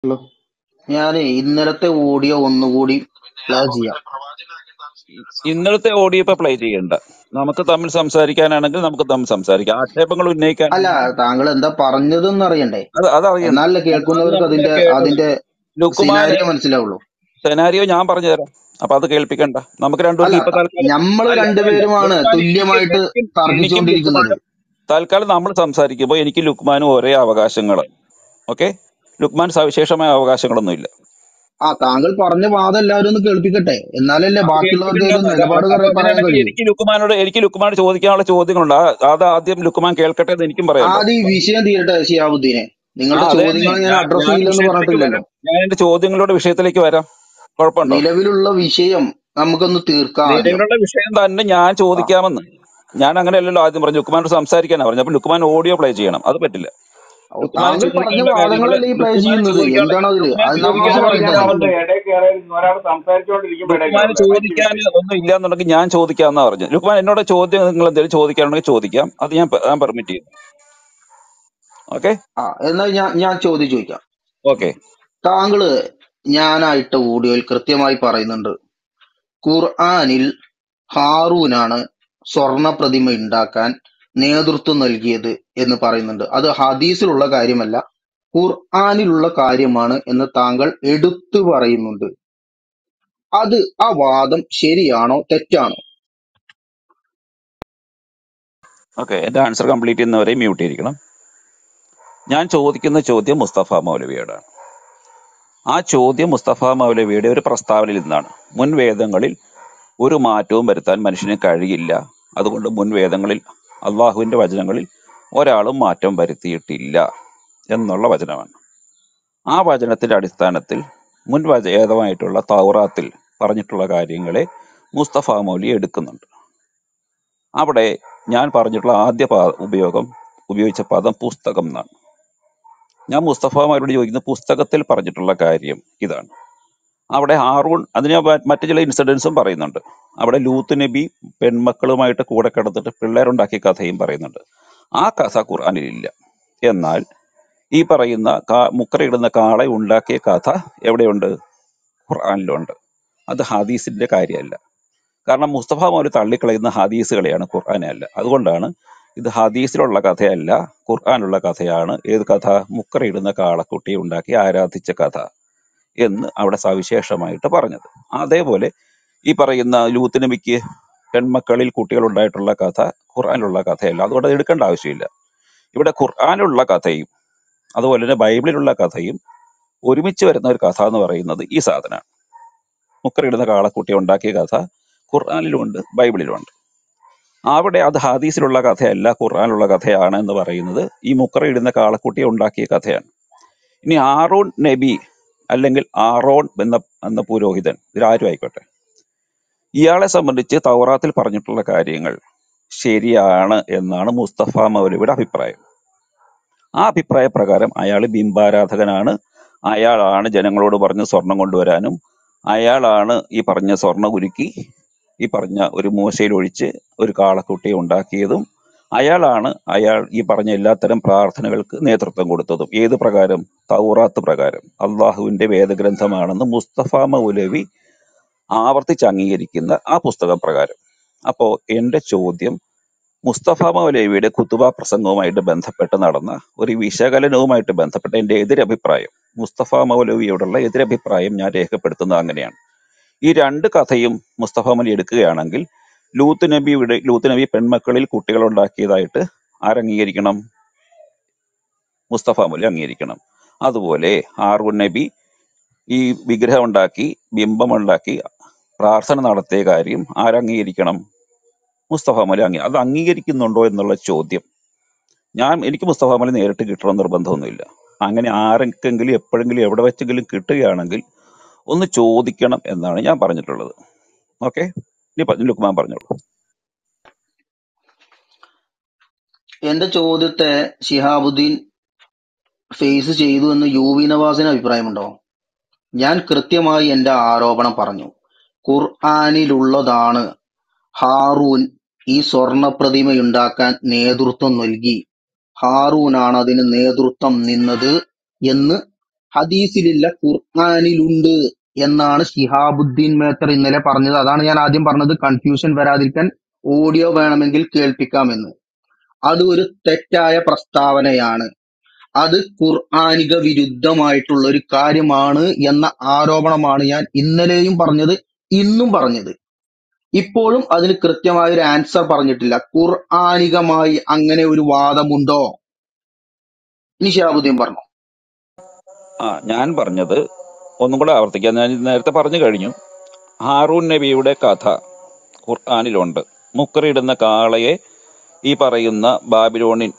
Hello, ഞാനേ ഇന്നലത്തെ audio ഒന്നുകൂടി പ്ലേ ചെയ്യാം. ഇന്നലത്തെ ഓഡിയോ ഇപ്പൊ പ്ലേ ചെയ്യണ്ട. നമുക്ക് തമ്മിൽ സംസാരിക്കാനാണെങ്കിൽ നമുക്ക് തമ്മിൽ സംസാരിക്കാം. ആക്ഷേപങ്ങൾ അല്ല, ഉന്നയിക്കാനാണെങ്കിൽ താങ്കൾ എന്താ പറഞ്ഞതെന്ന് അറിയണ്ടേ? അതറിയണം. എന്നാലല്ലേ അത് കേൾക്കുന്നവർക്ക് നമ്മളിങ്ങനെ അതിന്റെ കേട്ടല്ലോ. അതിന്റെ ലുക്കുമാന് സിനാരിയോ മനസ്സിലാവുള്ളൂ. സെനാരിയോ ഞാൻ പറഞ്ഞു തരാം. അപ്പൊ അത് കേൾപ്പിക്കണ്ട. നമുക്ക് അല്ല, രണ്ടുപേർക്കും ഇപ്പൊ തൽക്കാലം നമ്മൾ അല്ല വേണ്ട. രണ്ടുപേരുമാണ് ലുക്മാൻ തുല്യമായിട്ട് എനിക്കും തർക്കിച്ചുകൊണ്ടിരിക്കുന്നത്. ലുക്മാനും തൽക്കാലം നമ്മൾ സംസാരിക്കുമ്പോൾ എനിക്ക് ലുക്മാനും ഒരേ അവകാശങ്ങൾ. ഓക്കെ, ലുക്മാൻ സവിശേഷമായ അവകാശങ്ങളൊന്നുമില്ല. താങ്കൾ പറഞ്ഞ വാദം എല്ലാവരും ഒന്ന് കേൾപ്പിക്കട്ടെ, എന്നാലല്ലേ അത് ബാക്കിയുള്ളവർക്ക് കേൾപ്പിക്കണ്ട. ഒരു നിലപാട് അപ്പൊ പറയാൻ അങ്ങനെയാണെങ്കിൽ കഴിയൂ. എനിക്ക് ലുക്മാനോട് ചോദിക്കാനുള്ള ചോദ്യങ്ങളുണ്ട്. അത് ആദ്യം ലുക്മാൻ കേൾക്കട്ടെ എന്ന് എനിക്കും പറയാലോ. ആദ്യം ഈ വിഷയം തീരട്ടെ ഷിയാബുദ്ദീനെ. നിങ്ങളുടെ അതെ തന്നെ. ചോദ്യങ്ങൾ ഞാൻ അഡ്രസ് ഞാൻ ചെയ്യില്ലെന്ന് വിഷയത്തിലേക്ക് പറഞ്ഞിട്ടില്ലല്ലോ. വരാം. ഞാൻ എന്റെ ചോദ്യങ്ങളുടെ വിഷയത്തിലേക്ക് വരാം. കുഴപ്പമുണ്ടോ? നിലവിലുള്ള വിഷയം നമുക്കൊന്ന് തീർക്കാം ആദ്യം. നിലവിലുള്ള വിഷയം തന്നെ ഞാൻ ആ ചോദിക്കാമെന്ന്. ഞാൻ അങ്ങനെയല്ലല്ലോ ആദ്യം പറഞ്ഞു. ലുക്മാനോട് സംസാരിക്കാനാ പറഞ്ഞു. അപ്പൊ ലുക്മാൻ ഓഡിയോ പ്ലേ ചെയ്യണം. അത് പറ്റില്ല. ലുക്മാൻ താങ്കൾ പറഞ്ഞ ചോദിക്കാനുള്ള കാര്യങ്ങൾ വാദങ്ങളല്ലേ ഈ പ്ലേ ലുക്മാൻ ചെയ്യുന്നത്? ചോദിക്കാനുള്ള എന്താണ് അതില്? ലുക്മാൻ അത് നമ്മോട് ചോദിക്കാനുള്ള പറയട്ടെ. ഷിയാബുദ്ദീൻ ഇടയിൽ കയറരുത്. ഒരാൾ സംസാരിച്ചുകൊണ്ടിരിക്കുമ്പോൾ ഇടയിൽ ലുക്മാൻ കയറല്ലേ? മൈക്ക് ചോദിക്കാൻ വെച്ച്. ഒന്നും ഇല്ല എന്നുണ്ടെങ്കിൽ ഞാൻ ചോദിക്കാമെന്നാ പറഞ്ഞു. ലുക്മാൻ എന്നോട് ചോദ്യം നിങ്ങൾ എന്തെങ്കിലും ചോദിക്കാനുണ്ടെങ്കിൽ ചോദിക്കാം. അത് ഞാൻ പെർമിറ്റ് ചെയ്യും. ഓക്കെ എന്നാൽ ഞാൻ ചോദ്യം ചോദിക്കാം. ഓക്കെ. താങ്കള് ഞാനായിട്ട് ഓഡിയോയിൽ കൃത്യമായി പറയുന്നുണ്ട്, ഖുർആനിൽ ഹാറൂനാണ് സ്വർണ പ്രതിമ ഉണ്ടാക്കാൻ നേതൃത്വം നൽകിയത് എന്ന് പറയുന്നുണ്ട്. അത് ഹദീസിലുള്ള കാര്യമല്ല, ഖുർആനിലുള്ള കാര്യമാണ് എന്ന് താങ്കൾ എടുത്തു പറയുന്നുണ്ട്. ആ വാദം ശരിയാണോ തെറ്റാണോ? ഓക്കെ, എന്റെ ആൻസർ കംപ്ലീറ്റ് ചെയ്യുന്നവരെ മ്യൂട്ട് ചെയ്തിരിക്കണം. ഞാൻ ചോദിക്കുന്ന ചോദ്യം മുസ്തഫ മൗലവിയോടാണ്. ആ ചോദ്യം മുസ്തഫ മൗലവിയുടെ ഒരു പ്രസ്താവനയിൽ നിന്നാണ്. മുൻ വേദങ്ങളിൽ ഒരു മാറ്റവും വരുത്താൻ മനുഷ്യന് കഴിയില്ല. അതുകൊണ്ട് മുൻ വേദങ്ങളിൽ അള്ളാഹുവിന്റെ വചനങ്ങളിൽ ഒരാളും മാറ്റം വരുത്തിയിട്ടില്ല എന്നുള്ള വചനമാണ്. ആ വചനത്തിന്റെ അടിസ്ഥാനത്തിൽ മുൻ വേദമായിട്ടുള്ള തൗറാത്തിൽ പറഞ്ഞിട്ടുള്ള കാര്യങ്ങളെ മുസ്തഫ മൗലി എടുക്കുന്നുണ്ട്. അവിടെ ഞാൻ പറഞ്ഞിട്ടുള്ള ആദ്യ ഉപയോഗിച്ച പദം പുസ്തകം എന്നാണ്. ഞാൻ മുസ്തഫ മൗലിയോട് ചോദിക്കുന്ന പുസ്തകത്തിൽ പറഞ്ഞിട്ടുള്ള കാര്യം ഇതാണ്. അവിടെ ഹാറൂൺ, അതിന് മറ്റു ചില ഇൻസിഡൻസും പറയുന്നുണ്ട്. അവിടെ ലൂത്ത് നബി പെൺമക്കളുമായിട്ട് കൂടെ കിടന്നിട്ട് പിള്ളേരുണ്ടാക്കിയ കഥയും പറയുന്നുണ്ട്. ആ കഥ ഖുർആനിലില്ല. എന്നാൽ ഈ പറയുന്ന മുക്കറയിടുന്ന കാളെ ഉണ്ടാക്കിയ കഥ എവിടെയുണ്ട്? ഖുർആനിലുണ്ട്. അത് ഹദീസിന്റെ കാര്യമല്ല. കാരണം മുസ്തഫ മൗലി തള്ളിക്കളയുന്ന ഹദീസുകളെയാണ്, ഖുർആനെ അല്ല. അതുകൊണ്ടാണ് ഇത് ഹദീസിലുള്ള കഥയല്ല, ഖുർആനുള്ള കഥയാണ്. ഏത് കഥ? മുക്കറയിടുന്ന കാളക്കുട്ടിയെ ഉണ്ടാക്കി ആരാധിച്ച കഥ എന്ന് അവിടെ സവിശേഷമായിട്ട് പറഞ്ഞത്. അതേപോലെ ഈ പറയുന്ന ലൂത്ത് നബിക്ക് പെൺമക്കളിൽ കുട്ടികൾ ഉണ്ടായിട്ടുള്ള കഥ ഖുർആനിലുള്ള കഥയല്ല. അതുകൊണ്ട് അത് എടുക്കേണ്ട ആവശ്യമില്ല. ഇവിടെ ഖുർആനിലുള്ള കഥയും അതുപോലെ തന്നെ ബൈബിളിലുള്ള കഥയും ഒരുമിച്ച് വരുന്ന ഒരു കഥ എന്ന് പറയുന്നത് ഈ സാധനമാണ്. മുക്കറിയിടുന്ന കാളക്കുട്ടിയെ ഉണ്ടാക്കിയ കഥ ഖുർആനിലുമുണ്ട്, ബൈബിളിലുമുണ്ട്. അവിടെ അത് ഹദീസിലുള്ള കഥയല്ല, ഖുർആനിലുള്ള കഥയാണ് എന്ന് പറയുന്നത് ഈ മുക്കറിയിടുന്ന കാളക്കുട്ടിയെ ഉണ്ടാക്കിയ കഥയാണ്. ഇനി ആറോൺ നബി അല്ലെങ്കിൽ ആറോൺ എന്ന പുരോഹിതൻ, ഇതിലാരും ആയിക്കോട്ടെ, ഇയാളെ സംബന്ധിച്ച് തൗറാത്തിൽ പറഞ്ഞിട്ടുള്ള കാര്യങ്ങൾ ശരിയാണ് എന്നാണ് മുസ്തഫ മൗലവിയുടെ അഭിപ്രായം. ആ അഭിപ്രായ പ്രകാരം അയാൾ ബിംബാരാധകനാണ്. അയാളാണ് ജനങ്ങളോട് പറഞ്ഞ് സ്വർണം കൊണ്ടുവരാനും, അയാളാണ് ഈ പറഞ്ഞ സ്വർണ്ണ ഉരുക്കി ഈ പറഞ്ഞ ഒരു മൂശയിൽ ഒഴിച്ച് ഒരു കാളക്കുട്ടിയെ ഉണ്ടാക്കിയതും, അയാൾ ഈ പറഞ്ഞ എല്ലാത്തരം പ്രാർത്ഥനകൾക്ക് നേതൃത്വം കൊടുത്തതും. ഏത് പ്രകാരം? തൗറാത്ത് പ്രകാരം, അള്ളാഹുവിന്റെ വേദഗ്രന്ഥമാണെന്ന് മുസ്തഫ മൗലവി ആവർത്തിച്ച് അംഗീകരിക്കുന്ന ആ പുസ്തക പ്രകാരം. അപ്പോ എന്റെ ചോദ്യം, മുസ്തഫ മൗലവിയുടെ ഖുതുബ പ്രസംഗവുമായിട്ട് ബന്ധപ്പെട്ട് നടന്ന ഒരു വിശകലനവുമായിട്ട് ബന്ധപ്പെട്ട എന്റെ എതിരഭിപ്രായം, മുസ്തഫ മൗലവിയോടുള്ള എതിരഭിപ്രായം ഞാൻ രേഖപ്പെടുത്തുന്നത് അങ്ങനെയാണ്. ഈ രണ്ട് കഥയും മുസ്തഫ മൗലവി എടുക്കുകയാണെങ്കിൽ ലൂത്ത് നബി പെൺമക്കളിൽ കുട്ടികൾ ഉണ്ടാക്കിയതായിട്ട് ആരംഗീകരിക്കണം? മുസ്തഫ മൗലവി അംഗീകരിക്കണം. അതുപോലെ ഹാറൂൻ നബി ഈ വിഗ്രഹം ഉണ്ടാക്കി, ബിംബമുണ്ടാക്കി പ്രാർത്ഥന നടത്തിയ കാര്യം ആരംഗീകരിക്കണം? മുസ്തഫ മൗലവി അത് അംഗീകരിക്കുന്നുണ്ടോ എന്നുള്ള ചോദ്യം. എനിക്ക് മുസ്തഫ മൗലവി നേരിട്ട് കിട്ടണം നിർബന്ധമൊന്നുമില്ല. അങ്ങനെ ആരെങ്കിലും എപ്പോഴെങ്കിലും എവിടെ വെച്ചെങ്കിലും കിട്ടുകയാണെങ്കിൽ ഒന്ന് ചോദിക്കണം എന്നാണ് ഞാൻ പറഞ്ഞിട്ടുള്ളത്. ഓക്കെ, ഇനി ലുക്മാൻ പറഞ്ഞോളൂ. എന്റെ ചോദ്യത്തെ ശിഹാബുദ്ദീൻ ഫേസ് ചെയ്തു എന്ന് യുവി നവാസിന് അഭിപ്രായമുണ്ടോ? ഞാൻ കൃത്യമായി എന്റെ ആരോപണം പറഞ്ഞു. ഖുർആനിലുള്ളതാണ് ഹാറൂൻ ഈ സ്വർണ പ്രതിമയുണ്ടാക്കാൻ നേതൃത്വം നൽകി, ഹാറൂനാണ് അതിന് നേതൃത്വം നിന്നത് എന്ന് ഹദീസിലില്ല, ഖുർആനിലുണ്ട് എന്നാണ് ശിഹാബുദ്ദീൻ മേത്തർ ഇന്നലെ പറഞ്ഞത്. അതാണ് ഞാൻ ആദ്യം പറഞ്ഞത്, കൺഫ്യൂഷൻ വരാതിരിക്കാൻ ഓഡിയോ വേണമെങ്കിൽ കേൾപ്പിക്കാമെന്ന്. അത് ഒരു തെറ്റായ പ്രസ്താവനയാണ്. അത് ഖുർആനിക വിരുദ്ധമായിട്ടുള്ള ഒരു കാര്യമാണ് എന്ന ആരോപണമാണ് ഞാൻ ഇന്നലെയും പറഞ്ഞത്, ഇന്നും പറഞ്ഞത്. ഇപ്പോഴും അതിന് കൃത്യമായ ഒരു ആൻസർ പറഞ്ഞിട്ടില്ല. ഖുർആനികമായി അങ്ങനെ ഒരു വാദമുണ്ടോ? ഇനി ശിഹാബുദ്ദീൻ പറഞ്ഞു. ഞാൻ പറഞ്ഞത് ഒന്നും കൂടെ ആവർത്തിക്കാം. ഞാൻ ഇത് നേരത്തെ പറഞ്ഞു കഴിഞ്ഞു. ഹാറൂൻ നബിയുടെ കഥ ഖുർആനിലുണ്ട്. മുക്കറിയിടുന്ന കാളയെ ഈ പറയുന്ന ബാബിലോണിൻ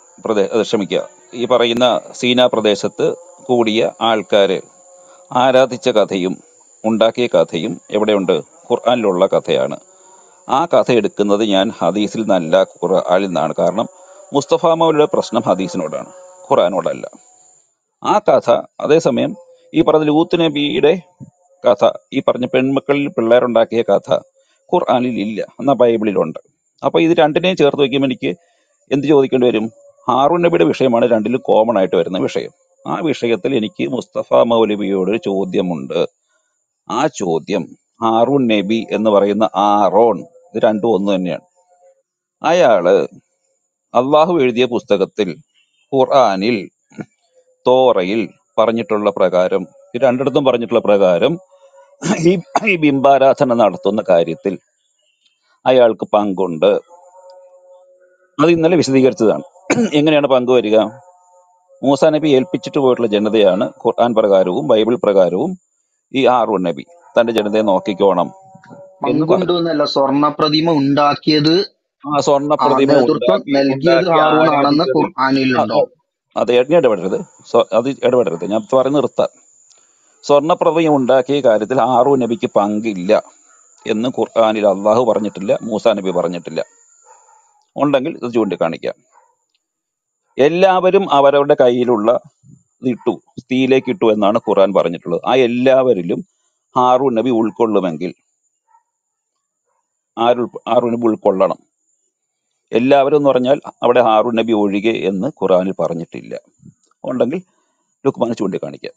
ഈ പറയുന്ന സീനാ പ്രദേശത്ത് കൂടിയ ആൾക്കാര് ആരാധിച്ച കഥയും ഉണ്ടാക്കിയ കഥയും എവിടെയുണ്ട്? ഖുർആനിലുള്ള കഥയാണ്. ആ കഥ എടുക്കുന്നത് ഞാൻ ഹദീസിൽ നിന്നല്ല, ഖുർആനിൽ നിന്നാണ്. കാരണം മുസ്തഫ മൗലയുടെ പ്രശ്നം ഹദീസിനോടാണ്, ഖുർആനോടല്ല. ആ കഥ അതേസമയം ഈ പറഞ്ഞ ലൂത്ത് നബിയുടെ കഥ, ഈ പറഞ്ഞ പെൺമക്കളിൽ പിള്ളേരുണ്ടാക്കിയ കഥ ഖുർആനിൽ ഇല്ല, എന്നാൽ ബൈബിളിലുണ്ട്. അപ്പൊ ഇത് രണ്ടിനെയും ചേർത്ത് വയ്ക്കുമ്പോൾ എനിക്ക് എന്ത് ചോദിക്കേണ്ടി വരും? ഹാറൂൻ നബിയുടെ വിഷയമാണ് രണ്ടിലും കോമൺ ആയിട്ട് വരുന്ന വിഷയം. ആ വിഷയത്തിൽ എനിക്ക് മുസ്തഫ മൗലവിയോട് ചോദ്യമുണ്ട്. ആ ചോദ്യം, ഹാറൂൻ നബി എന്ന് പറയുന്ന ആറോൺ, ഇത് രണ്ടും ഒന്ന് തന്നെയാണ്. അയാള് അള്ളാഹു എഴുതിയ പുസ്തകത്തിൽ ഖുർആനിൽ തോറയിൽ പറഞ്ഞിട്ടുള്ള പ്രകാരം, ഈ രണ്ടിടത്തും പറഞ്ഞിട്ടുള്ള പ്രകാരം ഈ ബിംബാരാധന നടത്തുന്ന കാര്യത്തിൽ അയാൾക്ക് പങ്കുണ്ട്. അത് ഇന്നലെ വിശദീകരിച്ചതാണ്. എങ്ങനെയാണ് പങ്ക് വരിക? മൂസാ നബി ഏൽപ്പിച്ചിട്ട് പോയിട്ടുള്ള ജനതയാണ് ഖുർആൻ പ്രകാരവും ബൈബിൾ പ്രകാരവും ഈ ഹാറൂൻ നബി തന്റെ ജനതയെ നോക്കിക്കോണം എന്ന് പറഞ്ഞു. പങ്കുണ്ട് എന്നല്ല, സ്വർണ്ണ പ്രതിമ ഉണ്ടാക്കിയത്, ആ സ്വർണ്ണ പ്രതിമ നേതൃത്വം നൽകിയത് ഹാറൂൺ ആണെന്ന് ഖുർആനിലുണ്ടോ? അത് ഇടപെടരുത്, ഇടപെടരുത്, ഞാൻ പറഞ്ഞ് നിർത്താം. സ്വർണ്ണ പ്രതിമ ഉണ്ടാക്കിയ കാര്യത്തിൽ ഹാറൂൻ നബിക്ക് പങ്കില്ല എന്ന് ഖുർആനിൽ അള്ളാഹു പറഞ്ഞിട്ടില്ല, മൂസാ നബി പറഞ്ഞിട്ടില്ല. ഉണ്ടെങ്കിൽ ഇത് ചൂണ്ടിക്കാണിക്കാം. എല്ലാവരും അവരവരുടെ കയ്യിലുള്ള ഇട്ടു, തീയിലേക്ക് ഇട്ടു എന്നാണ് ഖുർആൻ പറഞ്ഞിട്ടുള്ളത്. ആ എല്ലാവരിലും ഹാറൂൻ നബി ഉൾക്കൊള്ളുമെങ്കിൽ ഹാറൂൻ നബി ഉൾക്കൊള്ളണം. എല്ലാവരും എന്ന് പറഞ്ഞാൽ അവിടെ ഹാറൂൻ നബി ഒഴികെ എന്ന് ഖുർആനിൽ പറഞ്ഞിട്ടില്ല. ഉണ്ടെങ്കിൽ ലുക്മാനെ ചൂണ്ടിക്കാണിക്കാം.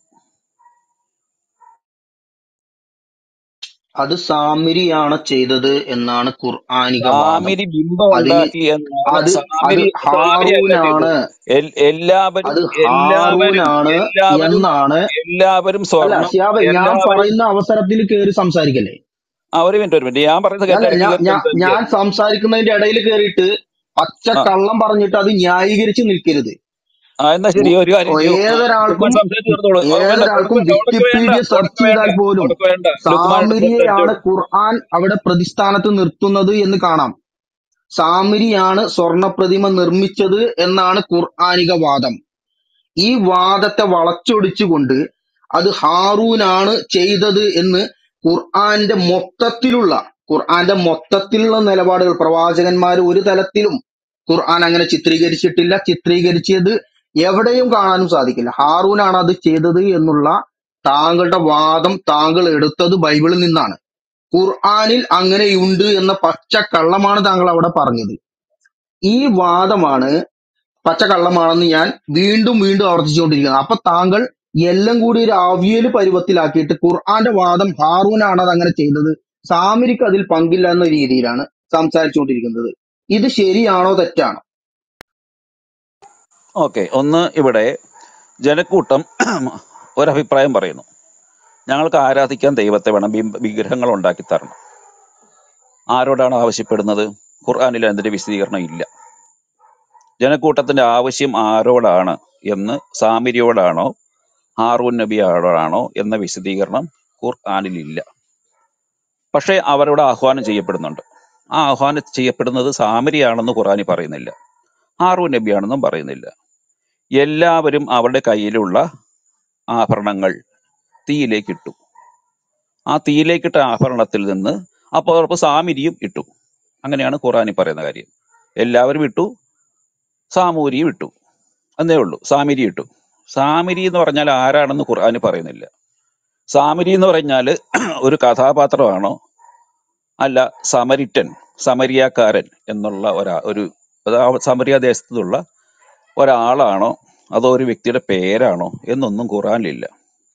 അത് സാമിരിയാണ് ചെയ്തത് എന്നാണ് ഖുർആനിക വാദം. സാമിരി ബിംബം ഉണ്ടാക്കി എന്നാണ്, സാമിരി ഹാറൂനാണ്, എല്ലാവരും അത് ഹാറൂനാണ് എന്നാണ്. എല്ലാവരും അല്ല സ്വർണം, ഷിയാബ്, ഞാൻ പറയുന്ന അവസരത്തിൽ കയറി സംസാരിക്കല്ലേ? ഒരു മിനിറ്റ് ഞാൻ പറയുന്നത് ഞാൻ സംസാരിക്കുന്നതിന്റെ ഇടയിൽ കയറിയിട്ട് പച്ച കള്ളം പറഞ്ഞിട്ട് അത് ന്യായീകരിച്ച് നിൽക്കരുത്. എന്നാ ശരി, ഒരു കാര്യം ഏതൊരാൾക്കും വിക്കിപീഡിയ സെർച്ച് ചെയ്താൽ പോലും സാമിരിയെയാണ് ഖുർആൻ അവിടെ പ്രതിസ്ഥാനത്ത് നിർത്തുന്നത് എന്ന് കാണാം. സാമിരിയാണ് സ്വർണ്ണ പ്രതിമ നിർമ്മിച്ചത് എന്നാണ് ഖുർആനിക വാദം. ഈ വാദത്തെ വളച്ചൊടിച്ചുകൊണ്ട് അത് ഹാറൂനാണ് ചെയ്തത് എന്ന് ഖുർആന്റെ മൊത്തത്തിലുള്ള നിലപാടുകൾ പ്രവാചകന്മാർ ഒരു തലത്തിലും ഖുർആൻ അങ്ങനെ ചിത്രീകരിച്ചിട്ടില്ല. ചിത്രീകരിച്ചത് എവിടെയും കാണാനും സാധിക്കില്ല. ഹാറൂനാണ് അത് ചെയ്തത് എന്നുള്ള താങ്കളുടെ വാദം താങ്കൾ എടുത്തത് ബൈബിളിൽ നിന്നാണ്. ഖുർആനിൽ അങ്ങനെയുണ്ട് എന്ന പച്ചക്കള്ളമാണ് താങ്കൾ അവിടെ പറഞ്ഞത്. ഈ വാദമാണ് പച്ചക്കള്ളമാണെന്ന് ഞാൻ വീണ്ടും ആവർത്തിച്ചുകൊണ്ടിരിക്കുന്നത്. അപ്പൊ താങ്കൾ എല്ലാം കൂടി ഒരു അവിയൽ പരുവത്തിലാക്കിയിട്ട് ഖുർആന്റെ വാദം ഹാറൂനാണ് അത് അങ്ങനെ ചെയ്തത്, സാമിരിക്ക് അതിൽ പങ്കില്ല എന്ന രീതിയിലാണ് സംസാരിച്ചുകൊണ്ടിരിക്കുന്നത്. ഇത് ശരിയാണോ തെറ്റാണോ? ഓക്കെ, ഒന്ന് ഇവിടെ ജനക്കൂട്ടം ഒരഭിപ്രായം പറയുന്നു. ഞങ്ങൾക്ക് ആരാധിക്കാൻ ദൈവത്തെ വേണം, വിഗ്രഹങ്ങൾ ഉണ്ടാക്കി തരണം. ആരോടാണ് ആവശ്യപ്പെടുന്നത്? ഖുർആനിൽ അതിന്റെ വിശദീകരണം ഇല്ല. ജനക്കൂട്ടത്തിന്റെ ആവശ്യം ആരോടാണ് എന്ന്, സാമിരിയോടാണോ ഹാറൂൻ നബിയോടാണോ എന്ന വിശദീകരണം ഖുർആനിൽ ഇല്ല. പക്ഷേ അവരോട് ആഹ്വാനം ചെയ്യപ്പെടുന്നുണ്ട്. ആ ആഹ്വാനം ചെയ്യപ്പെടുന്നത് സാമിരിയാണെന്ന് ഖുർആനിൽ പറയുന്നില്ല, ഹാറൂൻ നബിയാണെന്നും പറയുന്നില്ല. എല്ലാവരും അവരുടെ കയ്യിലുള്ള ആഭരണങ്ങൾ തീയിലേക്ക് ഇട്ടു. ആ തീയിലേക്കിട്ട ആഭരണത്തിൽ നിന്ന് അപ്പോൾ സാമിരിയും ഇട്ടു. അങ്ങനെയാണ് ഖുർആനിൽ പറയുന്ന കാര്യം. എല്ലാവരും ഇട്ടു, സാമൂരിയും ഇട്ടു എന്നേ ഉള്ളൂ. സാമിരി ഇട്ടു. സാമിരി എന്ന് പറഞ്ഞാൽ ആരാണെന്ന് ഖുർആനിൽ പറയുന്നില്ല. സാമിരി എന്ന് പറഞ്ഞാൽ ഒരു കഥാപാത്രമാണോ, അല്ല സമരിയാക്കാരൻ എന്നുള്ള ഒരു സമരിയ ദേശത്തുള്ള ഒരാളാണോ, അതോ ഒരു വ്യക്തിയുടെ പേരാണോ എന്നൊന്നും ഖുർആനിലില്ല.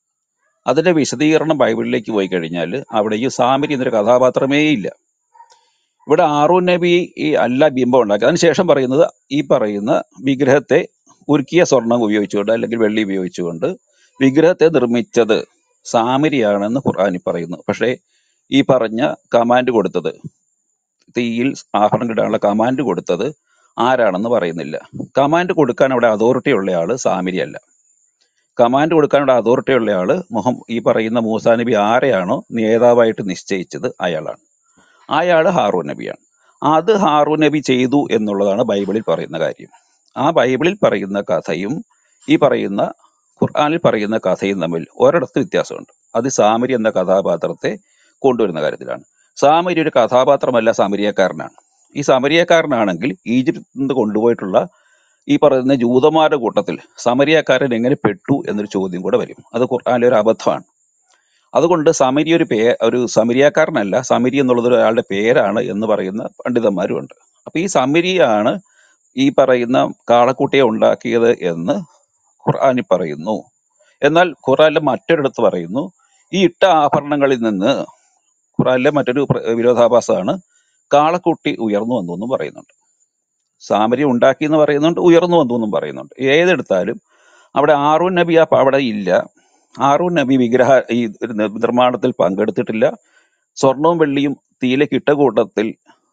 അതിന്റെ വിശദീകരണം ബൈബിളിലേക്ക് പോയി കഴിഞ്ഞാൽ അവിടെ ഈ സാമരി എന്നൊരു കഥാപാത്രമേ ഇല്ല. ഇവിടെ ഹാറൂൻ നബി ഈ അല്ല ബിംബം ഉണ്ടാക്കി അതിനുശേഷം പറയുന്നത് ഈ പറയുന്ന വിഗ്രഹത്തെ ഉരുക്കിയ സ്വർണം ഉപയോഗിച്ചുകൊണ്ട് അല്ലെങ്കിൽ വെള്ളി ഉപയോഗിച്ചുകൊണ്ട് വിഗ്രഹത്തെ നിർമ്മിച്ചത് സാമരിയാണെന്ന് ഖുർആനിൽ പറയുന്നു. പക്ഷേ ഈ പറഞ്ഞ കമാൻഡ് കൊടുത്തത്, തീയിൽ ആഭരണം ഇടാനുള്ള കമാൻഡ് കൊടുത്തത് ആരാണെന്ന് പറയുന്നില്ല. കമാൻഡ് കൊടുക്കാൻ അവിടെ അതോറിറ്റി ഉള്ള ആള് സാമരി അല്ല. കമാൻഡ് കൊടുക്കാനുള്ള അതോറിറ്റി ഉള്ള ആള് ഈ പറയുന്ന മൂസാ നബി ആരെയാണോ നേതാവായിട്ട് നിശ്ചയിച്ചത് അയാളാണ്. അയാള് ഹാറൂൻ നബിയാണ്. അത് ഹാറൂൻ നബി ചെയ്തു എന്നുള്ളതാണ് ബൈബിളിൽ പറയുന്ന കാര്യം. ആ ബൈബിളിൽ പറയുന്ന കഥയും ഈ പറയുന്ന ഖുർആനിൽ പറയുന്ന കഥയും തമ്മിൽ ഒരിടത്ത് വ്യത്യാസമുണ്ട്. അത് സാമരി എന്ന കഥാപാത്രത്തെ കൊണ്ടുവരുന്ന കാര്യത്തിലാണ്. സാമരി ഒരു കഥാപാത്രമല്ല, സമരിയക്കാരനാണ്. ഈ സമരിയക്കാരനാണെങ്കിൽ ഈജിപ്തിൽ നിന്ന് കൊണ്ടുപോയിട്ടുള്ള ഈ പറയുന്ന ജൂതന്മാരുടെ കൂട്ടത്തിൽ സമരിയക്കാരൻ എങ്ങനെ പെട്ടു എന്നൊരു ചോദ്യം കൂടെ വരും. അത് ഖുർആനിലെ ഒരു അബദ്ധമാണ്. അതുകൊണ്ട് സമരി ഒരു സമരിയക്കാരനല്ല, സമരി എന്നുള്ളത് ഒരാളുടെ പേരാണ് എന്ന് പറയുന്ന പണ്ഡിതന്മാരും ഉണ്ട്. അപ്പൊ ഈ സമരിയാണ് ഈ പറയുന്ന കാളക്കുട്ടിയെ ഉണ്ടാക്കിയത് എന്ന് ഖുർആനിൽ പറയുന്നു. എന്നാൽ ഖുർആനിലെ മറ്റൊരിടത്ത് പറയുന്നു ഈ ഇട്ട ആഭരണങ്ങളിൽ നിന്ന് ഖുർആനിലെ മറ്റൊരു വിരോധാഭാസമാണ് കാളക്കുട്ടി ഉയർന്നു വന്നു എന്നും പറയുന്നുണ്ട്. സാമരി ഉണ്ടാക്കി എന്ന് പറയുന്നുണ്ട്, ഉയർന്നു വന്നു എന്നും പറയുന്നുണ്ട്. ഏതെടുത്താലും അവിടെ ഹാറൂൻ നബി അവിടെ ഇല്ല. ഹാറൂൻ നബി ഈ നിർമ്മാണത്തിൽ പങ്കെടുത്തിട്ടില്ല. സ്വർണവും വെള്ളിയും തീയിലേക്ക് ഇട്ട കൂട്ടത്തിൽ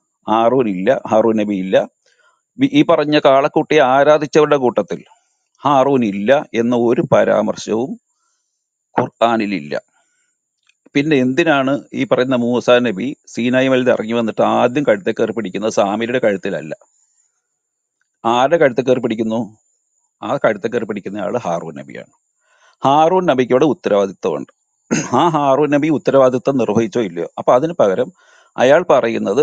ഹാറൂൻ നബി ഇല്ല. ഈ പറഞ്ഞ കാളക്കുട്ടിയെ ആരാധിച്ചവരുടെ കൂട്ടത്തിൽ ഹാറൂൻ ഇല്ല എന്ന ഒരു പരാമർശവും ഖുർആനിലില്ല. പിന്നെ എന്തിനാണ് ഈ പറയുന്ന മൂസാ നബി സീനായി മലയിൽ ഇറങ്ങി വന്നിട്ട് ആദ്യം കഴുത്തെ കയറി പിടിക്കുന്നത് സാമരിയുടെ കഴുത്തിലല്ല? ആരുടെ കഴുത്തെ കയറി പിടിക്കുന്നു? ആ കഴുത്തെ കയറി പിടിക്കുന്ന ആള് ഹാറൂൻ നബിയാണ്. ഹാറൂൻ നബിക്ക് അവിടെ ഉത്തരവാദിത്വമുണ്ട്. ആ ഹാറൂൻ നബി ഉത്തരവാദിത്വം നിർവഹിച്ചോ ഇല്ലയോ? അപ്പൊ അതിന് പകരം അയാൾ പറയുന്നത്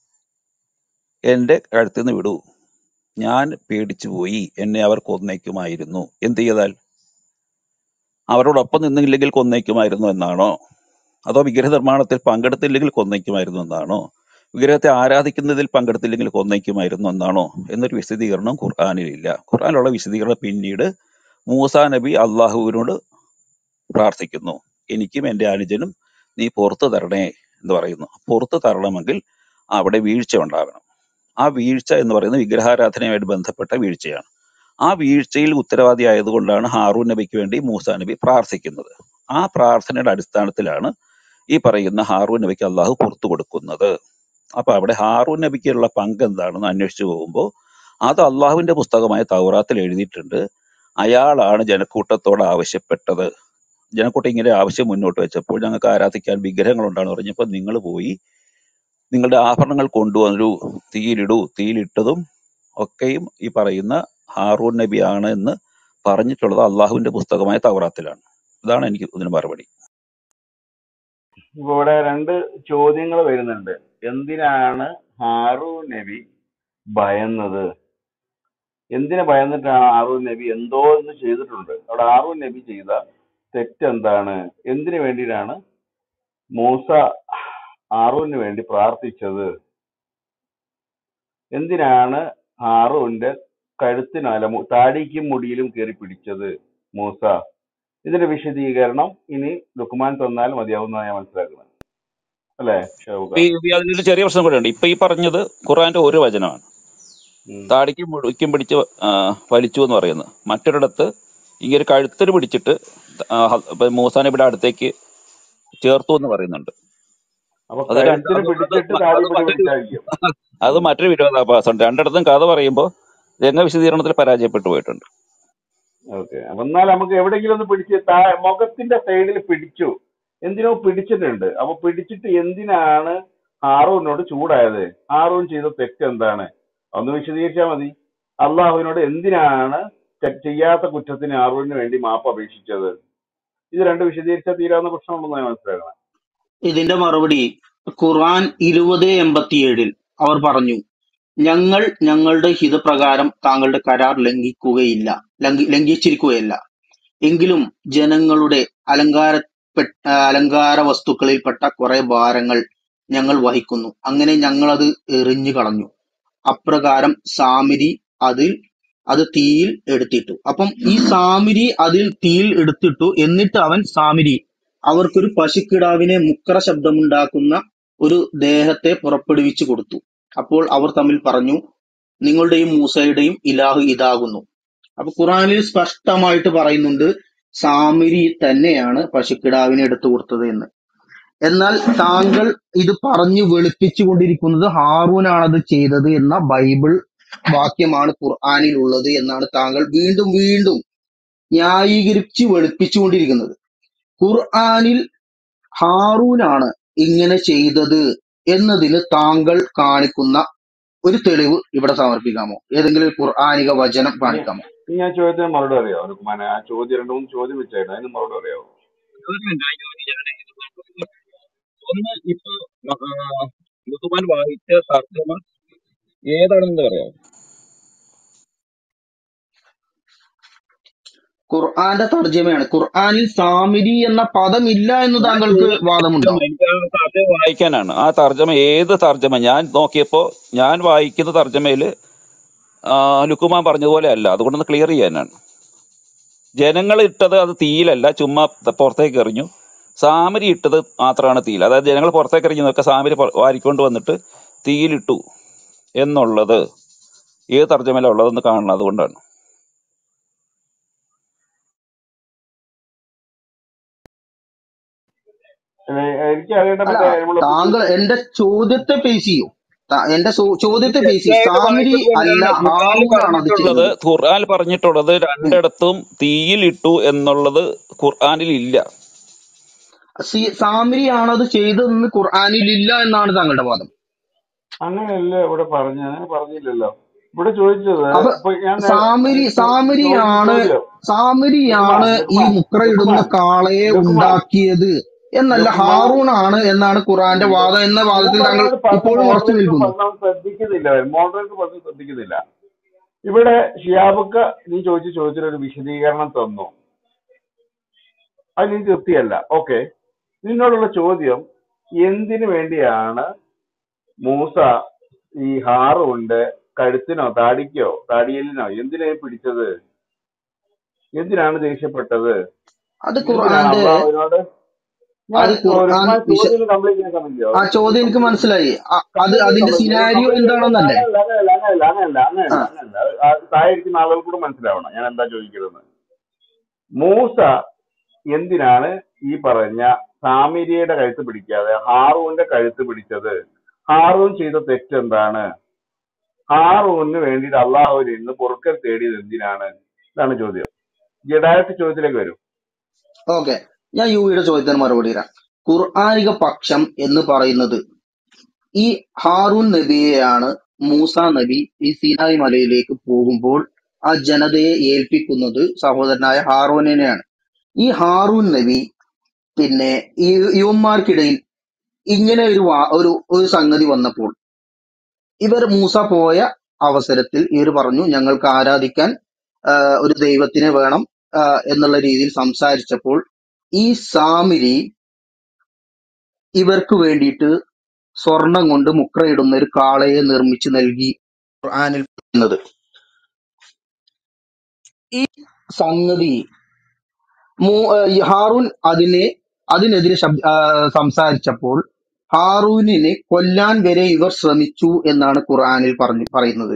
എന്റെ കഴുത്തിൽ നിന്ന് വിടൂ, ഞാൻ പേടിച്ചു പോയി, എന്നെ അവർ കൊന്നേക്കുമായിരുന്നു. എന്ത് ചെയ്താൽ? അവരോടൊപ്പം നിന്നില്ലെങ്കിൽ കൊന്നേക്കുമായിരുന്നു എന്നാണോ? അതോ വിഗ്രഹ നിർമ്മാണത്തിൽ പങ്കെടുത്തില്ലെങ്കിൽ കൊന്നേക്കുമായിരുന്നു എന്നാണോ? വിഗ്രഹത്തെ ആരാധിക്കുന്നതിൽ പങ്കെടുത്തില്ലെങ്കിൽ കൊന്നേക്കുമായിരുന്നു എന്നാണോ എന്നൊരു വിശദീകരണം ഖുർആനിലില്ല. ഖുർആനിലുള്ള വിശദീകരണം പിന്നീട് മൂസാ നബി അള്ളാഹുവിനോട് പ്രാർത്ഥിക്കുന്നു, എനിക്കും എൻ്റെ അനുജനും നീ പുറത്തു തരണേ എന്ന് പറയുന്നു. പുറത്തു തരണമെങ്കിൽ അവിടെ വീഴ്ച ഉണ്ടാകണം. ആ വീഴ്ച എന്ന് പറയുന്നത് വിഗ്രഹാരാധനയുമായിട്ട് ബന്ധപ്പെട്ട വീഴ്ചയാണ്. ആ വീഴ്ചയിൽ ഉത്തരവാദി ആയതുകൊണ്ടാണ് ഹാറൂൻ നബിക്ക് വേണ്ടി മൂസാ നബി പ്രാർത്ഥിക്കുന്നത്. ആ പ്രാർത്ഥനയുടെ അടിസ്ഥാനത്തിലാണ് ഈ പറയുന്ന ഹാറൂൻ നബിക്ക് അള്ളാഹു പുറത്തു കൊടുക്കുന്നത്. അപ്പൊ അവിടെ ഹാറൂൻ നബിക്കുള്ള പങ്ക് എന്താണെന്ന് അന്വേഷിച്ചു പോകുമ്പോൾ അത് അള്ളാഹുവിന്റെ പുസ്തകമായ തൗറാത്തിൽ എഴുതിയിട്ടുണ്ട്. അയാളാണ് ജനക്കൂട്ടത്തോട് ആവശ്യപ്പെട്ടത്. ജനക്കൂട്ടം ഇങ്ങനെ ആവശ്യം മുന്നോട്ട് വെച്ചപ്പോൾ ഞങ്ങൾക്ക് ആരാധിക്കാൻ വിഗ്രഹങ്ങൾ ഉണ്ടാണെന്ന് പറഞ്ഞപ്പോൾ നിങ്ങൾ പോയി നിങ്ങളുടെ ആഭരണങ്ങൾ കൊണ്ടുവന്നൊരു തീയിലിടൂ, തീയിലിട്ടതും ഒക്കെയും ഈ പറയുന്ന ഹാറൂൻ നബിയാണ് എന്ന് പറഞ്ഞിട്ടുള്ളത് അള്ളാഹുവിന്റെ പുസ്തകമായ തൗറാത്തിലാണ്. ഇതാണ് എനിക്ക് ഇതിന് മറുപടി. ഇപ്പൊ ഇവിടെ രണ്ട് ചോദ്യങ്ങൾ വരുന്നുണ്ട്. എന്തിനാണ് ഹാറൂൻ നബി ഭയന്നത്? എന്തിനെ ഭയന്നിട്ടാണ് ഹാറൂൻ നബി എന്തോ ഒന്ന് ചെയ്തിട്ടുണ്ട്. അവിടെ ഹാറൂൻ നബി ചെയ്ത തെറ്റെന്താണ്? എന്തിനു വേണ്ടിയിട്ടാണ് മൂസ ഹാറൂന് വേണ്ടി പ്രാർത്ഥിച്ചത്? എന്തിനാണ് ഹാറൂന്റെ കഴുത്തിനല്ല താടിക്കും മുടിയിലും കയറി പിടിച്ചത് മൂസ? ഇതിന്റെ വിശദീകരണം ഇനി ലുക്മാൻ തന്നാൽ മതിയാവുന്ന ഞാൻ മനസ്സിലാക്കുന്നത്, അല്ലേ ഷൗക? അതിലൊരു ചെറിയ പ്രശ്നം കൂടെ ഉണ്ട്. ഇപ്പൊ ഈ പറഞ്ഞത് ഖുർആന്റെ ഒരു വചനമാണ്, താടിക്കും മുടിക്കും പിടിച്ച് വലിച്ചു എന്ന് പറയുന്നത്. മറ്റൊരിടത്ത് ഇങ്ങനെ കഴുത്തിന് പിടിച്ചിട്ട് മൂസാ നബിയുടെ അടുത്തേക്ക് ചേർത്തു എന്ന് പറയുന്നുണ്ട്. അത് മറ്റൊരു വിരോധാഭാസമുണ്ട്. രണ്ടിടത്തും കഥ പറയുമ്പോൾ രംഗ വിശദീകരണത്തിൽ പരാജയപ്പെട്ടു പോയിട്ടുണ്ട്. ഓക്കെ, അപ്പൊ എന്നാൽ നമുക്ക് എവിടെയെങ്കിലും ഒന്ന് പിടിച്ച് മുഖത്തിന്റെ സൈഡിൽ പിടിച്ചു, എന്തിനോ പിടിച്ചിട്ടുണ്ട്. അപ്പൊ പിടിച്ചിട്ട് എന്തിനാണ് ഹാറൂനോട് ചൂടായത്? ഹാറൂൻ ചെയ്ത തെറ്റ് എന്താണ്? ഒന്ന് വിശദീകരിച്ചാൽ മതി. അള്ളാഹുവിനോട് എന്തിനാണ് ചെയ്യാത്ത കുറ്റത്തിന് ഹാറൂന് വേണ്ടി മാപ്പ് അപേക്ഷിച്ചത്? ഇത് രണ്ട് വിശദീകരിച്ചാൽ തീരാവുന്ന പ്രശ്നമുണ്ടെന്ന് ഞാൻ മനസ്സിലാക്കണം. ഇതിന്റെ മറുപടി ഖുർആൻ 20:87 അവർ പറഞ്ഞു, ഞങ്ങൾ ഞങ്ങളുടെ ഹിതപ്രകാരം താങ്കളുടെ കരാർ ലംഘിച്ചിരിക്കുകയല്ല, എങ്കിലും ജനങ്ങളുടെ അലങ്കാര വസ്തുക്കളിൽപ്പെട്ട കുറെ ഭാരങ്ങൾ ഞങ്ങൾ വഹിക്കുന്നു, അങ്ങനെ ഞങ്ങളത് എറിഞ്ഞു കളഞ്ഞു. അപ്രകാരം സാമിരി അത് തീയിൽ എടുത്തിട്ടു. അപ്പം ഈ സാമിരി അതിൽ തീയിൽ എടുത്തിട്ടു, എന്നിട്ട് അവൻ സാമിരി അവർക്കൊരു പശുക്കിടാവിനെ മുക്ര ശബ്ദമുണ്ടാക്കുന്ന ഒരു ദേഹത്തെ പുറപ്പെടുവിച്ചു കൊടുത്തു. അപ്പോൾ അവർ തമ്മിൽ പറഞ്ഞു, നിങ്ങളുടെയും മൂസയുടെയും ഇലാഹ് ഇതാകുന്നു. അപ്പൊ ഖുറാനിൽ സ്പഷ്ടമായിട്ട് പറയുന്നുണ്ട് സാമിരി തന്നെയാണ് പശുക്കിടാവിനെ എടുത്തു കൊടുത്തത് എന്ന്. എന്നാൽ താങ്കൾ ഇത് പറഞ്ഞു വെളുപ്പിച്ചു കൊണ്ടിരിക്കുന്നത് ഹാറൂനാണ് അത് ചെയ്തത് എന്ന ബൈബിൾ വാക്യമാണ് ഖുർആനിൽ ഉള്ളത് എന്നാണ് താങ്കൾ വീണ്ടും വീണ്ടും ന്യായീകരിച്ച് വെളുപ്പിച്ചുകൊണ്ടിരിക്കുന്നത്. ഖുർആനിൽ ഹാറൂനാണ് ഇങ്ങനെ ചെയ്തത് എന്നതിന് താങ്കൾ കാണിക്കുന്ന ഒരു തെളിവ് ഇവിടെ സമർപ്പിക്കാമോ? ഏതെങ്കിലും ഒരു ഖുർആനിക വചനം ഇനി കാണിക്കാമോ? ഇനി ആ ചോദ്യത്തിന് മറുപടി അറിയാവോ ലുക്മാനെ? ആ ചോദ്യം 2-3 ചോദ്യം വെച്ചായിരുന്നു, അതിന് മറുപടി അറിയാവോ? ഒന്ന് ഇപ്പൊ ലുക്മാൻ വായിച്ച തർജ്ജമ ഏതാണെന്ന് പറയാം. ഖുർആന്റെ തർജ്ജമയാണ്. ഖുർആനിൽ സാമിരി എന്ന പദമില്ല എന്ന് ഞാൻ താങ്കൾക്ക് വാദമുണ്ടോ? എനിക്ക് ആ തർജ്ജമ വായിക്കാനാണ്. ആ തർജ്ജമ ഏത് തർജ്ജമ ഞാൻ നോക്കിയപ്പോ ഞാൻ വായിക്കുന്ന തർജ്ജമയില് ലുക്കുമാൻ പറഞ്ഞതുപോലെ അല്ല. അതുകൊണ്ടൊന്ന് ക്ലിയർ ചെയ്യാനാണ്. ജനങ്ങൾ ഇട്ടത് അത് തീയിലല്ല, ചുമ്മാ പുറത്തേക്ക് എറിഞ്ഞു. സാമരി ഇട്ടത് മാത്രമാണ് തീയിൽ. അതായത് ജനങ്ങൾ പുറത്തേക്ക് എറിഞ്ഞതൊക്കെ സാമരി വാരിക്കൊണ്ട് വന്നിട്ട് തീയിലിട്ടു എന്നുള്ളത് ഏത് തർജ്ജമയിലാണ് ഉള്ളതെന്ന് കാണണം. അതുകൊണ്ടാണ്. എനിക്ക് അറിയേണ്ട അല്ല, മറ്റേ നമ്മള് താങ്കൾ എന്റെ ചോദ്യത്തെ ഫേസ് ചെയ്യൂ. എന്റെ ചോദ്യത്തെ ഫേസ് ചെയ്യൂ. തെറ്റായിട്ട് സാമിരി അല്ല, ഹാറൂനാണ് അത് ചെയ്തത്. ഖുർആൻ പറഞ്ഞിട്ടുള്ളത് രണ്ടിടത്തും തീയിലിട്ടു എന്നുള്ളത് ഖുർആനിൽ ഇല്ല. സാമിരിയാണ് അത് ചെയ്തതെന്ന് ഖുർആനിൽ ഇല്ല എന്നാണ് താങ്കളുടെ വാദം. അങ്ങനെയല്ല ഇവിടെ അങ്ങനെ പറഞ്ഞില്ലല്ലോ. ഇവിടെ ചോദിച്ചത് അപ്പൊ ഇപ്പൊ ഞാൻ സാമിരിയാണ് ഈ ലുക്മാൻ മുക്രയിടുന്ന കാളയെ ലുക്മാൻ ഉണ്ടാക്കിയത് എന്നല്ല, ലുക്മാൻ ഹാറൂണാണ് എന്നാണ് ഖുർആന്റെ വാദം. എന്ന വാദത്തിൽ താങ്കൾ ഇപ്പോഴും ഉറച്ചു മോഡറേറ്റർ നിൽക്കുന്നു. പറഞ്ഞാൽ ശ്രദ്ധിക്കുന്നില്ല. മോഡറേറ്റർ പറഞ്ഞ് ശ്രദ്ധിക്കുന്നില്ല. ഇവിടെ ഷിയാബുക്ക നീ ചോദിച്ച ചോദ്യത്തിനൊരു വിശദീകരണം തന്നു, അത് നീ തൃപ്തിയല്ല. ഓക്കെ, നിന്നോടുള്ള ചോദ്യം എന്തിനു വേണ്ടിയാണ് മൂസ ഈ ഹാറൂന്റെ കഴുത്തിനോ താടിയലിനോ എന്തിനായി പിടിച്ചത്? എന്തിനാണ് ദേഷ്യപ്പെട്ടത്? അത് എന്തിനാണ് ഖുർആന്റെ അള്ളാഹുവിനോട്? ഞാൻ ചോദ്യം കംപ്ലീറ്റ് ചെയ്യാൻ കമ്മില്ലോ. ആ ചോദ്യം എനിക്ക് മനസ്സിലായി. അത് അതിന്റെ സിനാരിയോ എന്താണെന്നല്ലേ? അങ്ങനെയല്ല. താഴെ ഇരിക്കുന്ന ആളുകൾ കൂടെ മനസ്സിലാവണം ഞാൻ എന്താ ചോദിക്കുന്നത്. മൂസ എന്തിനാണ് ഈ പറഞ്ഞ സാമിരിയുടെ കഴുത്ത് പിടിക്കാതെ ഹാറൂന്റെ കഴുത്ത് പിടിച്ചത്? ഹാറൂൻ ചെയ്ത തെറ്റെന്താണ്? ഹാറൂന് വേണ്ടിയിട്ട് അള്ളാഹുവിൽ നിന്ന് പൊറുക്കൽ തേടിയത് എന്തിനാണ്? ഇതാണ് ചോദ്യം. ഡയറക്റ്റ് ചോദ്യത്തിലേക്ക് വരും. ഓക്കെ, ഞാൻ യുവിയുടെ ചോദ്യത്തിന് മറുപടി തരാം. ഖുർആനിക പക്ഷം എന്ന് പറയുന്നത് ഈ ഹാറൂൻ നബിയെയാണ് മൂസ നബി ഈ സീനായി മലയിലേക്ക് പോകുമ്പോൾ ആ ജനതയെ ഏൽപ്പിക്കുന്നത് സഹോദരനായ ഹാറൂനെയാണ്. ഈ ഹാറൂൻ നബി പിന്നെ ഈ യുവന്മാർക്കിടയിൽ ഇങ്ങനെ ഒരു സംഗതി വന്നപ്പോൾ ഇവർ മൂസ പോയ അവസരത്തിൽ ഇവർ പറഞ്ഞു ഞങ്ങൾക്ക് ആരാധിക്കാൻ ഒരു ദൈവത്തിനെ വേണം എന്നുള്ള രീതിയിൽ സംസാരിച്ചപ്പോൾ ഈ സാമിരി ഇവർക്ക് വേണ്ടിയിട്ട് സ്വർണം കൊണ്ട് മുക്രയിടുന്ന ഒരു കാളയെ നിർമ്മിച്ചു നൽകി ഖുർആനിൽ പറയുന്നത്. ഈ സംഗതി ഹാറൂൻ അതിനെതിരെ സംസാരിച്ചപ്പോൾ ഹാറൂനിനെ കൊല്ലാൻ വരെ ഇവർ ശ്രമിച്ചു എന്നാണ് ഖുർആനിൽ പറയുന്നത്.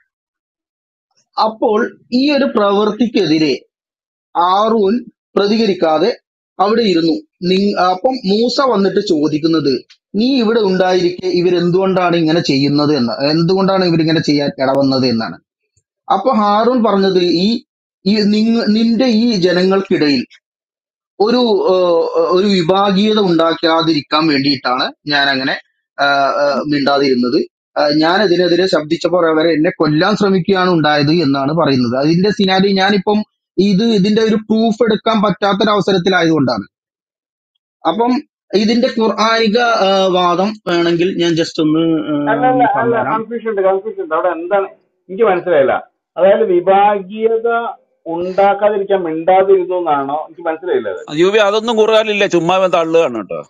അപ്പോൾ ഈ ഒരു പ്രവൃത്തിക്കെതിരെ ഹാറൂൻ പ്രതികരിക്കാതെ അവിടെ ഇരുന്നു. അപ്പം മൂസ വന്നിട്ട് ചോദിക്കുന്നത് നീ ഇവിടെ ഉണ്ടായിരിക്കെ ഇവരെന്തുകൊണ്ടാണ് ഇങ്ങനെ ചെയ്യുന്നത് എന്ന്, എന്തുകൊണ്ടാണ് ഇവരിങ്ങനെ ചെയ്യാൻ ഇടവന്നത് എന്നാണ്. അപ്പൊ ഹാറൂൻ പറഞ്ഞത് നിന്റെ ഈ ജനങ്ങൾക്കിടയിൽ ഒരു വിഭാഗീയത ഉണ്ടാക്കാതിരിക്കാൻ വേണ്ടിയിട്ടാണ് ഞാൻ അങ്ങനെ മിണ്ടാതിരുന്നത്. ഞാൻ ഇതിനെതിരെ ശബ്ദിച്ചപ്പോൾ അവരെ എന്നെ കൊല്ലാൻ ശ്രമിക്കുകയാണ് ഉണ്ടായത് എന്നാണ് പറയുന്നത്. അതിന്റെ സിനാരി ഞാനിപ്പം ഇതിന്റെ ഒരു പ്രൂഫ് എടുക്കാൻ പറ്റാത്തൊരവസരത്തിലായതുകൊണ്ടാണ്. അപ്പം ഇതിന്റെ ഖുർആനിക വാദം വേണമെങ്കിൽ ഞാൻ ജസ്റ്റ് ഒന്ന് പറഞ്ഞുതരാം. കൺഫ്യൂഷൻ ഉണ്ട്. അവിടെ എന്താണ് എനിക്ക് മനസ്സിലായില്ല. അതായത് വിഭാഗീയത ഉണ്ടാക്കാതിരിക്കാൻ മിണ്ടാതിരുന്നു എന്നാണോ? എനിക്ക് മനസ്സിലായില്ല. യുവി അതൊന്നും ഖുർആനിലില്ല, ചുമ്മാ തള്ളുകയാണ് കേട്ടോ.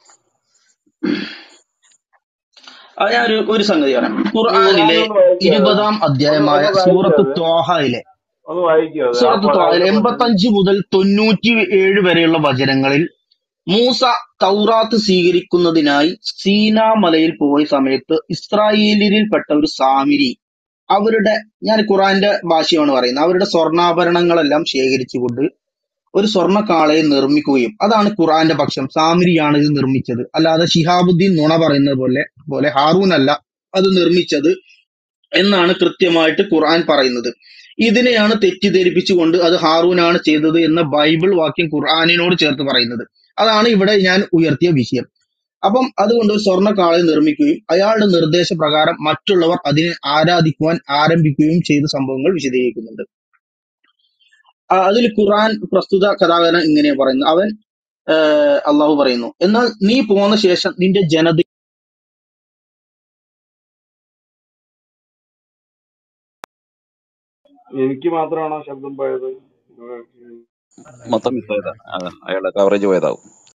ഞാൻ ഒരു സംഗതി പറയാം. ഖുർആനിലെ 20-ാം അധ്യായമായ സൂറത്ത് ത്വാഹയിലെ 85 മുതൽ 97 വരെയുള്ള വചനങ്ങളിൽ മൂസ തൗറാത്ത് സ്വീകരിക്കുന്നതിനായി സീനാ മലയിൽ പോയ സമയത്ത് ഇസ്രായേലിൽപ്പെട്ട ഒരു സാമിരി അവരുടെ, ഞാൻ ഖുറാന്റെ ഭാഷയാണ് പറയുന്നത്, അവരുടെ സ്വർണ്ണാഭരണങ്ങളെല്ലാം ശേഖരിച്ചുകൊണ്ട് ഒരു സ്വർണ്ണ കാളയെ നിർമ്മിക്കുകയും, അതാണ് ഖുറാന്റെ പക്ഷം, സാമിരിയാണ് ഇത് നിർമ്മിച്ചത്, അല്ലാതെ ശിഹാബുദ്ദീൻ നുണ പറയുന്നത് പോലെ ഹാറൂൻ അല്ല അത് നിർമ്മിച്ചത് എന്നാണ് കൃത്യമായിട്ട് ഖുർആൻ പറയുന്നത്. ഇതിനെയാണ് തെറ്റിദ്ധരിപ്പിച്ചുകൊണ്ട് അത് ഹാറൂനാണ് ചെയ്തത് എന്ന ബൈബിൾ വാക്യം ഖുർആനിനോട് ചേർത്ത് പറയുന്നത്. അതാണ് ഇവിടെ ഞാൻ ഉയർത്തിയ വിഷയം. അപ്പം അതുകൊണ്ട് ഒരു സ്വർണ്ണ കാളയെ നിർമ്മിക്കുകയും അയാളുടെ നിർദ്ദേശപ്രകാരം മറ്റുള്ളവർ അതിനെ ആരാധിക്കുവാൻ ആരംഭിക്കുകയും ചെയ്ത സംഭവങ്ങൾ വിശദീകരിക്കുന്നുണ്ട്. അതിൽ ഖുർആൻ പ്രസ്തുത കഥാകാരൻ ഇങ്ങനെയാ പറയുന്നത്. അവൻ അള്ളാഹു പറയുന്നു, എന്നാൽ നീ പോന്ന ശേഷം നിന്റെ ജനത എനിക്ക് മാത്രമാണോ ശബ്ദം പോയത്? മൊത്തം മിസ്സായതാ, അയാളുടെ കവറേജ് പോയതാവും.